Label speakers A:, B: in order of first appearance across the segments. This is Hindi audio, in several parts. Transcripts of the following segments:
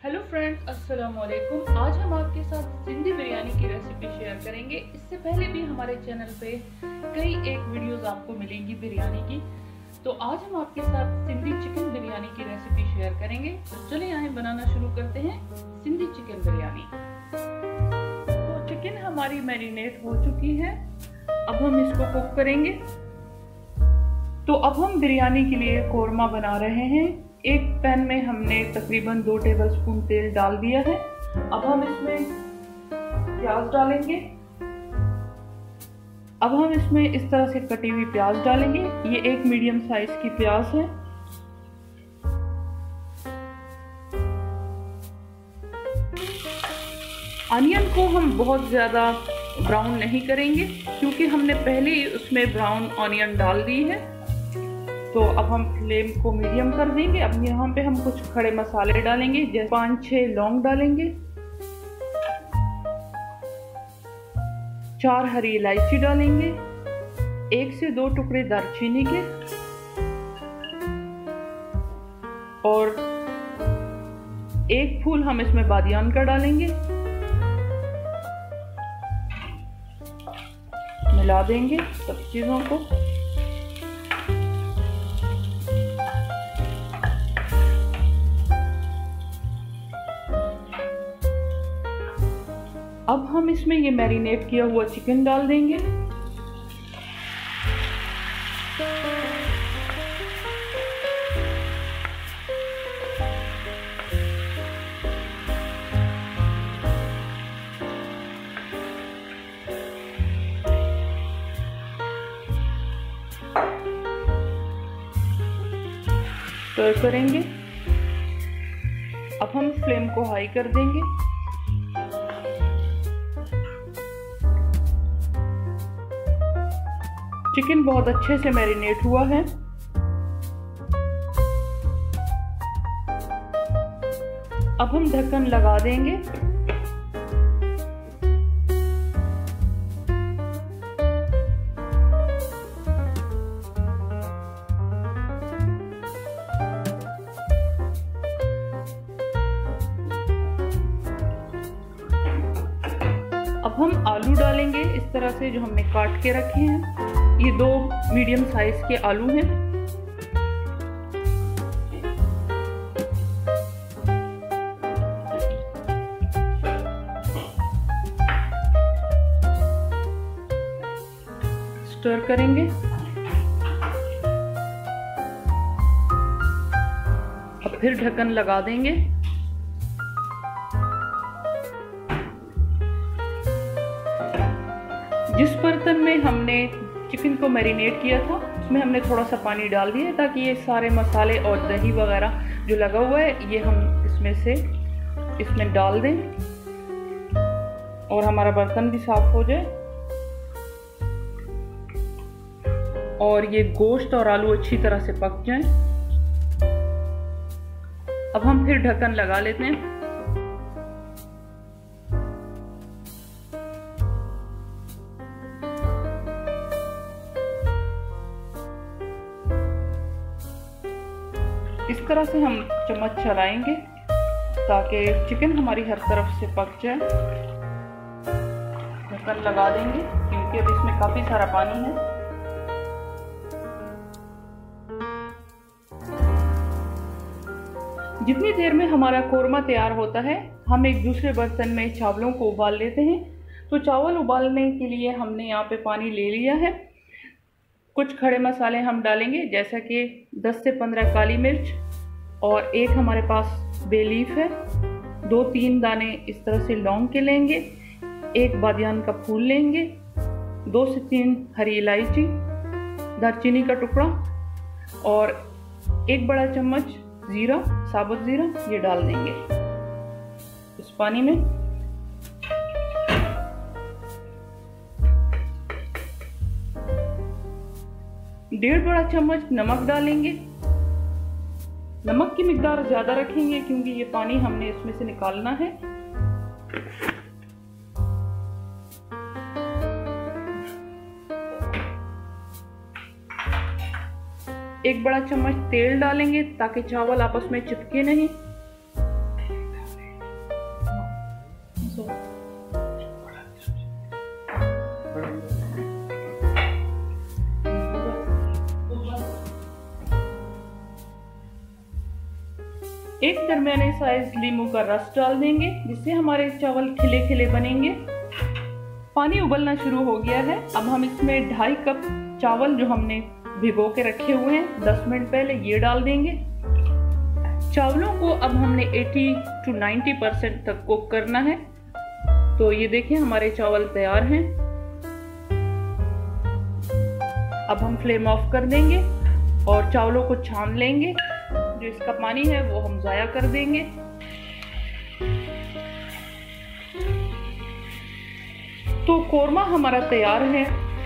A: हेलो फ्रेंड्स, अस्सलाम वालेकुम। आज हम आपके साथ सिंधी बिरयानी की रेसिपी शेयर करेंगे। इससे पहले भी हमारे चैनल पे कई एक वीडियोस आपको मिलेंगी बिरयानी की। तो आज हम आपके साथ सिंधी चिकन बिरयानी की रेसिपी शेयर करेंगे। तो चलिए आए बनाना शुरू करते हैं सिंधी चिकन बिरयानी। तो चिकन हमारी मैरिनेट हो चुकी है, अब हम इसको कुक करेंगे। तो अब हम बिरयानी के लिए कोरमा बना रहे हैं। एक पैन में हमने तकरीबन 2 टेबलस्पून तेल डाल दिया है। अब हम इसमें प्याज डालेंगे। अब हम इसमें इस तरह से कटी हुई प्याज डालेंगे। ये एक मीडियम साइज की प्याज है। अनियन को हम बहुत ज़्यादा ब्राउन नहीं करेंगे क्योंकि हमने पहले ही उसमें ब्राउन ऑनियन डाल दी है। तो अब हम फ्लेम को मीडियम कर देंगे। अब यहाँ पे हम कुछ खड़े मसाले डालेंगे, जैसे 5-6 लौंग डालेंगे, 4 हरी इलायची डालेंगे, 1 से 2 टुकड़े दालचीनी के और 1 फूल हम इसमें बादियान का डालेंगे। मिला देंगे सब चीजों को। अब हम इसमें ये मैरिनेट किया हुआ चिकन डाल देंगे। स्टर करेंगे। अब हम फ्लेम को हाई कर देंगे। चिकन बहुत अच्छे से मैरिनेट हुआ है। अब हम ढक्कन लगा देंगे। अब हम आलू डालेंगे इस तरह से, जो हमने काट के रखे हैं। ये 2 मीडियम साइज के आलू हैं। स्टर करेंगे। अब फिर ढक्कन लगा देंगे। जिस बर्तन में हमने चिकन को मैरिनेट किया था उसमें हमने थोड़ा सा पानी डाल दिया ताकि ये सारे मसाले और दही वगैरह जो लगा हुआ है ये हम इसमें डाल दें और हमारा बर्तन भी साफ हो जाए और ये गोश्त और आलू अच्छी तरह से पक जाएं। अब हम फिर ढक्कन लगा लेते हैं। इस तरह से हम चम्मच चलाएंगे ताकि चिकन हमारी हर तरफ से पक जाए। ढक्कन लगा देंगे क्योंकि अब इसमें काफी सारा पानी है। जितनी देर में हमारा कोरमा तैयार होता है हम एक दूसरे बर्तन में चावलों को उबाल लेते हैं। तो चावल उबालने के लिए हमने यहाँ पे पानी ले लिया है। कुछ खड़े मसाले हम डालेंगे, जैसा कि 10 से 15 काली मिर्च और 1 हमारे पास बे लीफ है, 2-3 दाने इस तरह से लौंग के लेंगे, 1 बादियान का फूल लेंगे, 2 से 3 हरी इलायची, दालचीनी का टुकड़ा और 1 बड़ा चम्मच जीरा, साबुत जीरा ये डाल देंगे इस पानी में। डेढ़ बड़ा चम्मच नमक डालेंगे। नमक की मिकदार ज्यादा रखेंगे क्योंकि ये पानी हमने इसमें से निकालना है। 1 बड़ा चम्मच तेल डालेंगे ताकि चावल आपस में चिपके नहीं। सो एक दरमियाने साइज नींबू का रस डाल देंगे जिससे हमारे चावल खिले खिले बनेंगे। पानी उबलना शुरू हो गया है। अब हम इसमें 2.5 कप चावल जो हमने भिगो के रखे हुए हैं 10 मिनट पहले, ये डाल देंगे। चावलों को अब हमने 80 to 90% तक कुक करना है। तो ये देखिए हमारे चावल तैयार हैं। अब हम फ्लेम ऑफ कर देंगे और चावलों को छान लेंगे। जो इसका पानी है वो हम ज़ाया कर देंगे। तो कोरमा हमारा तैयार है।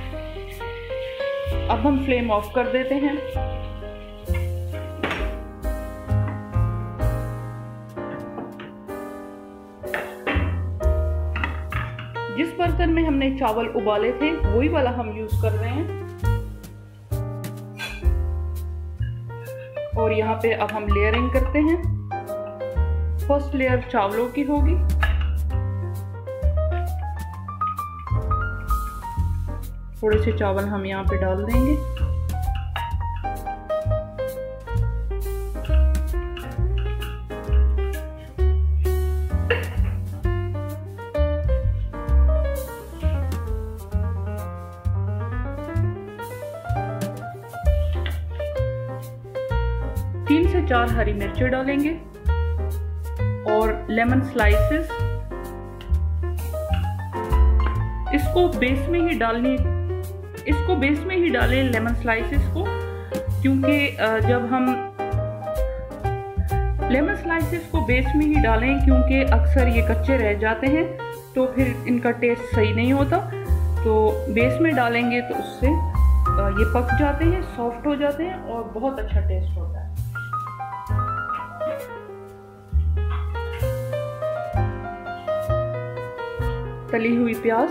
A: अब हम फ्लेम ऑफ कर देते हैं। जिस बर्तन में हमने चावल उबाले थे वही वाला हम यूज कर रहे हैं। और यहाँ पे अब हम लेयरिंग करते हैं। फर्स्ट लेयर चावलों की होगी। थोड़े से चावल हम यहाँ पे डाल देंगे। तीन से 4 हरी मिर्चें डालेंगे और लेमन स्लाइसेस। इसको बेस में ही डालें लेमन स्लाइसेस को, क्योंकि जब हम लेमन स्लाइसेस को बेस में ही डालें क्योंकि अक्सर ये कच्चे रह जाते हैं तो फिर इनका टेस्ट सही नहीं होता। तो बेस में डालेंगे तो उससे ये पक जाते हैं, सॉफ्ट हो जाते हैं और बहुत अच्छा टेस्ट होता है। तली हुई प्याज,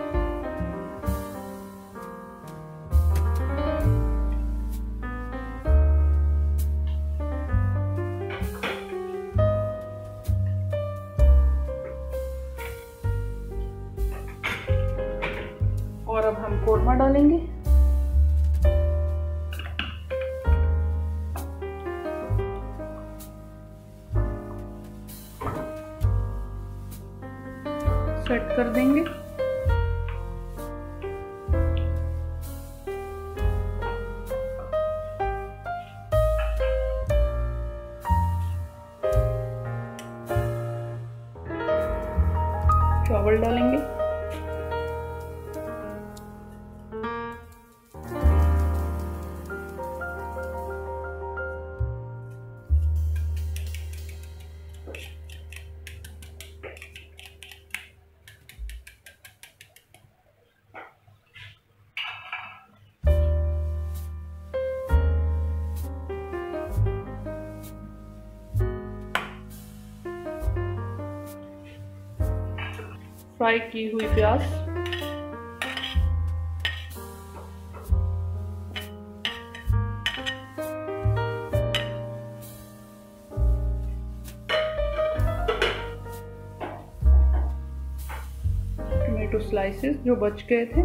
A: और अब हम कोरमा डालेंगे। सेट कर देंगे। चावल डालेंगे। फ्राई की हुई प्याज, टोमेटो स्लाइसेस जो बच गए थे,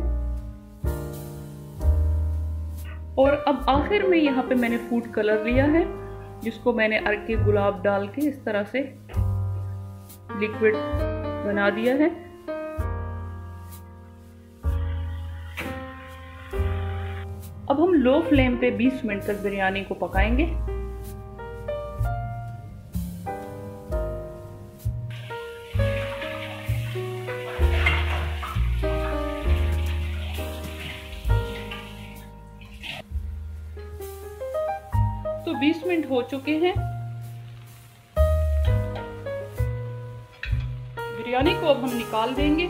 A: और अब आखिर में यहाँ पे मैंने फूड कलर लिया है जिसको मैंने अर्के गुलाब डाल के इस तरह से लिक्विड बना दिया है। अब हम लो फ्लेम पे 20 मिनट तक बिरयानी को पकाएंगे। तो 20 मिनट हो चुके हैं। बिरयानी को अब हम निकाल देंगे।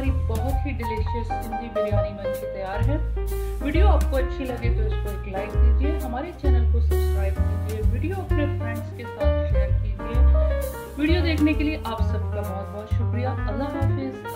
A: हमारी बहुत ही डिलीशियस सिंधी बिरयानी बनके तैयार है। वीडियो आपको अच्छी लगे तो इसको एक लाइक दीजिए, हमारे चैनल को सब्सक्राइब कीजिए, वीडियो अपने फ्रेंड्स के साथ शेयर कीजिए। वीडियो देखने के लिए आप सबका बहुत बहुत शुक्रिया। अल्लाह हाफिज।